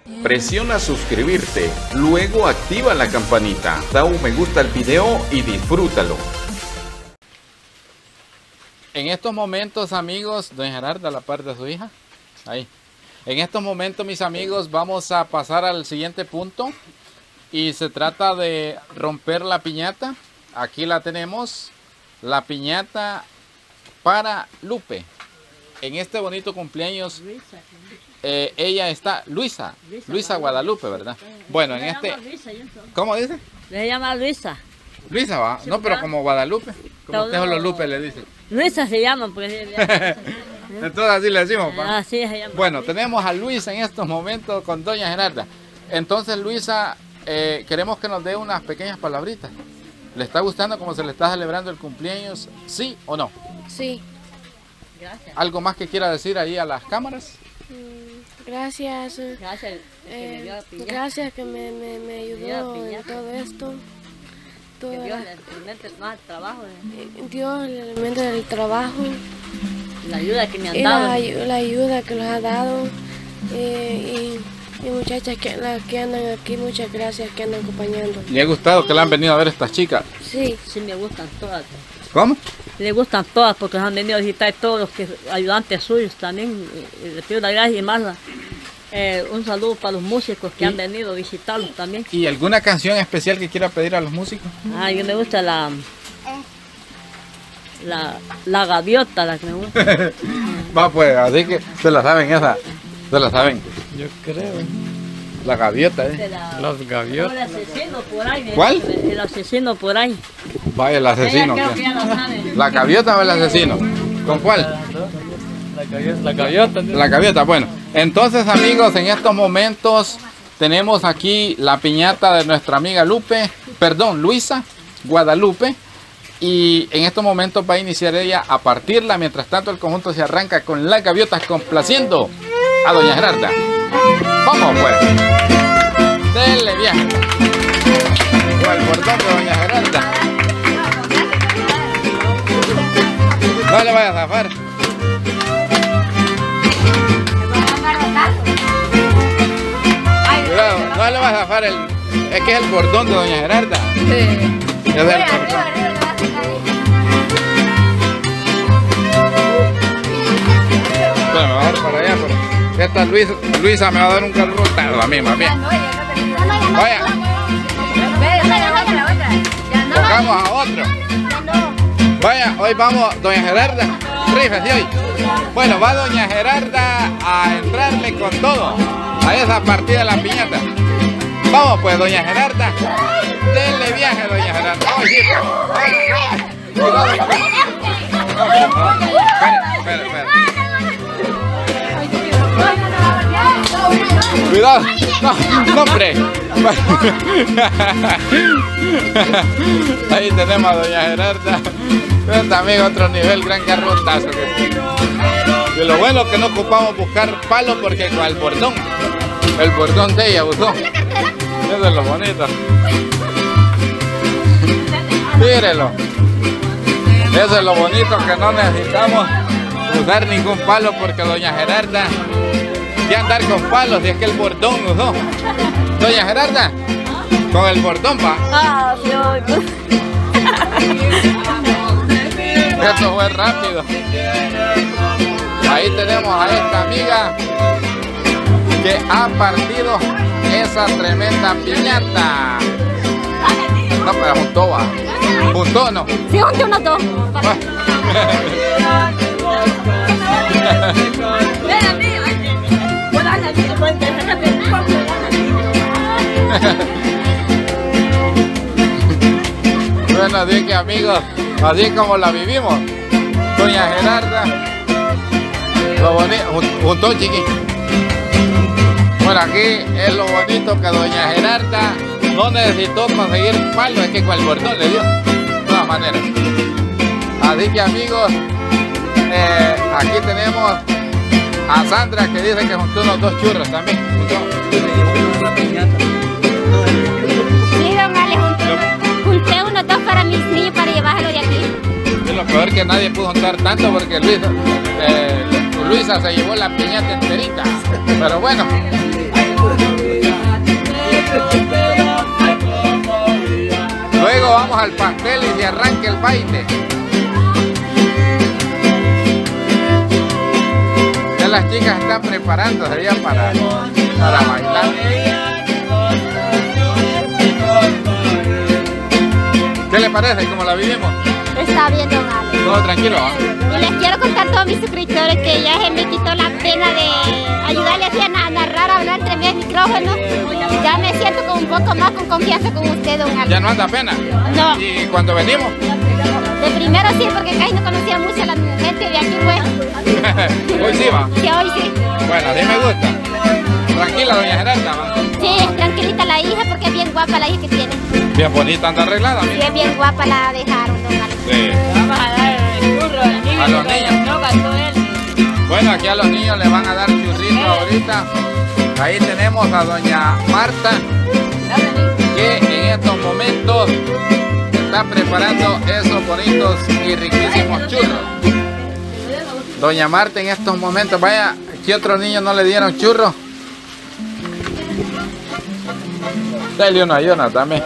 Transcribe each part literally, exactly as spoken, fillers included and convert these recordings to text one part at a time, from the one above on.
Presiona suscribirte, luego activa la campanita, da un me gusta al video y disfrútalo. En estos momentos, amigos, doña Gerarda, la parte de su hija, ahí. En estos momentos, mis amigos, vamos a pasar al siguiente punto y se trata de romper la piñata. Aquí la tenemos, la piñata para Lupe. En este bonito cumpleaños, eh, ella está, Luisa, Luisa Guadalupe, ¿verdad? Bueno, en este, ¿cómo dice? Se llama Luisa. Luisa va, no, pero como Guadalupe, como usted solo Lupe le dice. Luisa se llama, pues. Entonces así le decimos. Ah, sí, se llama. Bueno, tenemos a Luisa en estos momentos con doña Gerarda. Entonces, Luisa, eh, queremos que nos dé unas pequeñas palabritas. ¿Le está gustando cómo se le está celebrando el cumpleaños? ¿Sí o no? Sí. Gracias. ¿Algo más que quiera decir ahí a las cámaras? Mm, Gracias. eh, Gracias. que me dio la eh, piñata. gracias que me, me, me dio la ayudó en piñata. todo esto. Que Toda Dios la- le alimente más trabajo, eh, Dios le alimenta del trabajo la ayuda que me han y dado. la, ayu- la ayuda que nos ha dado. eh, y, y muchachas que, las que andan aquí, muchas gracias que andan acompañando. ¿Le ha gustado que le han venido a ver estas chicas? Sí, Sí, me gustan todas. ¿Cómo? Le gustan todas porque nos han venido a visitar todos los que, ayudantes suyos también. y- y Les pido la gracia y más la- eh, un saludo para los músicos que Y- han venido a visitarlos también. ¿Y alguna canción especial que quiera pedir a los músicos? Ah, yo me gusta la la, la gaviota, la que me gusta. Va pues, así que se la saben esa, se la saben. Yo creo. La gaviota, De ¿eh? la- Los gaviotas. el asesino por ahí. ¿verdad? ¿Cuál? El asesino por ahí. Vaya el asesino. Ella creo que ¿qué? ya lo sabe. La gaviota o el asesino. ¿Con cuál? La gaviota. La gaviota. La gaviota, bueno. Entonces, amigos, en estos momentos tenemos aquí la piñata de nuestra amiga Lupe, perdón, Luisa Guadalupe. Y en estos momentos va a iniciar ella a partirla. Mientras tanto, el conjunto se arranca con las gaviotas complaciendo a doña Gerarda. Vamos pues. Dele viaje. Con el bordón de doña Gerarda. No le vaya a zafar. Cuidado, no le vas a zafar el... Es que es el bordón de doña Gerarda. Es el bordón. Bueno, me va a dar para allá, pero esta Luisa, Luisa me va a dar un garrotazo a mí, más bien. Vaya, pongamos a otro. Vaya, hoy vamos, doña Gerarda, rífese hoy. Bueno, va doña Gerarda a entrarle con todo a esa partida de la piñata. Vamos pues, doña Gerarda, denle viaje, doña Gerarda. Vamos, hijo. Cuidado. Espera, espera, espera. Cuidado, no, no, hombre. Ahí tenemos a doña Gerarda. Pero también otro nivel, gran garrotazo. Y lo bueno es que no ocupamos buscar palos porque con el bordón, el bordón de ella usó. Eso es lo bonito. Mírelo. Eso es lo bonito, que no necesitamos usar ningún palo porque doña Gerarda ya andar con palos y es que el bordón usó. Doña Gerarda, con el bordón va. Ah, Dios. Esto fue rápido. Ahí tenemos a esta amiga que ha partido esa tremenda piñata. No, pero juntó va. Juntó no. Sí, junté unos dos. Bueno, así que amigos, así como la vivimos, doña Gerarda, lo bonito, juntó chiqui. Bueno, aquí es lo bonito que doña Gerarda no necesitó conseguir palo, es que con el bordón le dio, de todas maneras. Así que amigos, eh, aquí tenemos a Sandra que dice que juntó unos dos churros también. Sí, don Ale, junté, junté unos dos para mis niños para llevarlo de aquí. Y lo peor que nadie pudo juntar tanto porque Luisa, eh, Luisa se llevó la piñata enterita. Pero bueno, al pastel y se arranque el baile. Ya las chicas están preparándose ya para, para bailar. ¿Qué le parece? ¿Cómo la vivimos? Está bien, don Ale. Todo tranquilo, ¿eh? Y les quiero contar a todos mis suscriptores que ya se me quitó la pena de ayudarles así a narrar, a hablar entre mis micrófonos. Ya me siento con un poco más con confianza con usted, don Ale. ¿Ya no anda pena? No. ¿Y cuando venimos? De primero sí, porque casi no conocía mucho a la gente de aquí, pues. Hoy sí va. Sí, hoy sí. Bueno, así me gusta. Tranquila, doña Gerarda, ¿va? Sí, es tranquilita la hija porque es bien guapa la hija que tiene. Bien bonita, anda arreglada, Sí, mira. es bien guapa la dejaron, don Ale. Sí. Vamos a dar el churro al niño. A los niños. No gastó él. Bueno, aquí a los niños les van a dar churritos ahorita. Ahí tenemos a doña Marta, que en estos momentos está preparando esos bonitos y riquísimos churros. Doña Marta en estos momentos, vaya, ¿qué otros niños no le dieron churros? Dale uno a Jonathan también.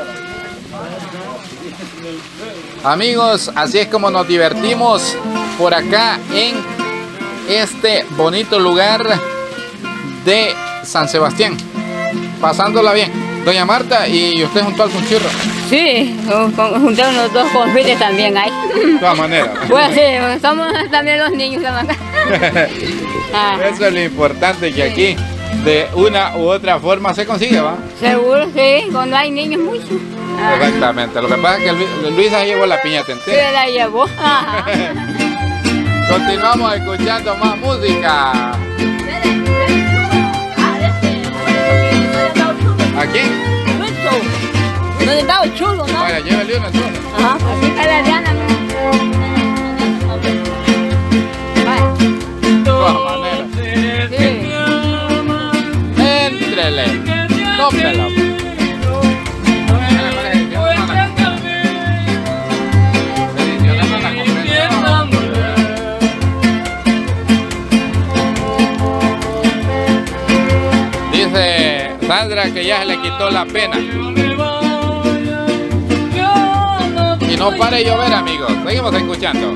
Amigos, así es como nos divertimos por acá en este bonito lugar de San Sebastián, pasándola bien. Doña Marta, ¿y usted juntó algún churro? Sí, junté unos dos confites también ahí. De todas maneras. Pues sí, porque somos también los niños de acá. Ah, Eso es lo importante, que aquí de una u otra forma se consigue, ¿va? seguro, sí, cuando hay niños mucho. Ah, Exactamente. Lo que pasa es que Lu- Luisa llevó la piñata sí, entera. la llevó. Ajá. Continuamos escuchando más música. ¿A quién? ¿Dónde está el chulo, no? Vaya, llévele uno entonces. Ajá, así está la Diana. De todas maneras. Sí. Éntrele. Tómelo. Dice Sandra que ya se le quitó la pena. Y no pare de llover, amigos. Seguimos escuchando.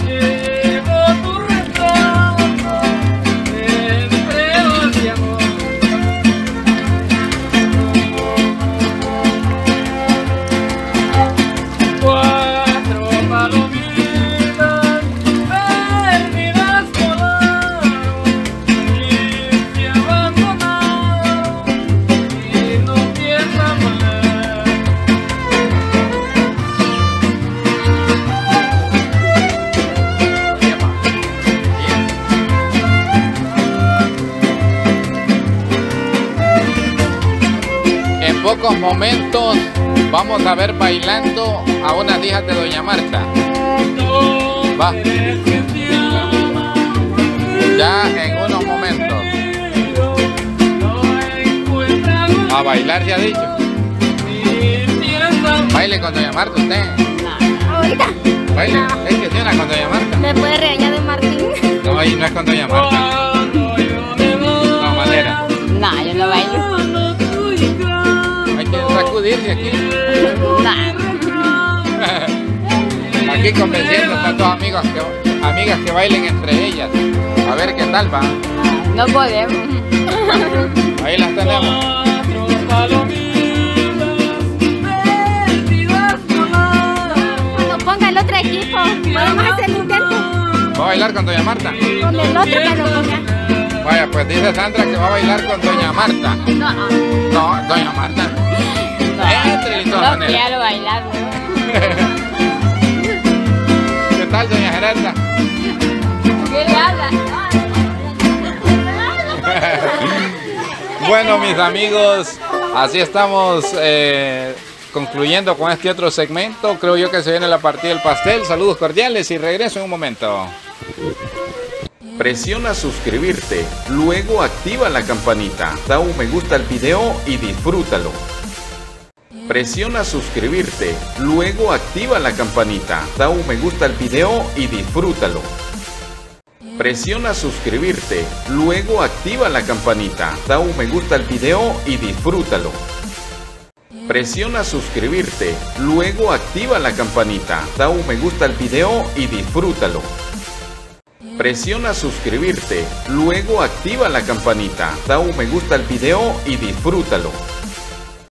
En pocos momentos vamos a ver bailando a unas hijas de doña Marta. Va. Ya en unos momentos. A bailar se ha dicho. Baile con doña Marta usted. Ahorita Baile. Es que tiene con doña Marta. me puede regañar don Martín. No, ahí no es con doña Marta. De todas maneras. No, yo no bailo. Hay que sacudirse aquí. No. Aquí convenciendo a todos amigos que, amigas que bailen entre ellas. A ver qué tal va. No podemos. Ahí las tenemos. Cuando ponga el otro equipo, podemos hacer el intento ¿Va a bailar con doña Marta? con el otro que lo ponga. Vaya, pues dice Sandra que va a bailar con doña Marta. No, No, doña Marta. Entre de todas no maneras. quiero bailar. ¿Qué tal, doña Gerarda? ¿Qué le habla? Bueno, mis amigos, así estamos eh, concluyendo con este otro segmento. Creo yo que se viene la partida del pastel. Saludos cordiales y regreso en un momento. Presiona suscribirte, luego activa la campanita, da un me gusta al video y disfrútalo. Presiona suscribirte, luego activa la campanita, da un me gusta al video y disfrútalo. Presiona suscribirte, luego activa la campanita, da un me gusta al video y disfrútalo. Presiona suscribirte, luego activa la campanita, da un me gusta al video y disfrútalo. Presiona suscribirte, luego activa la campanita, da un me gusta al video y disfrútalo.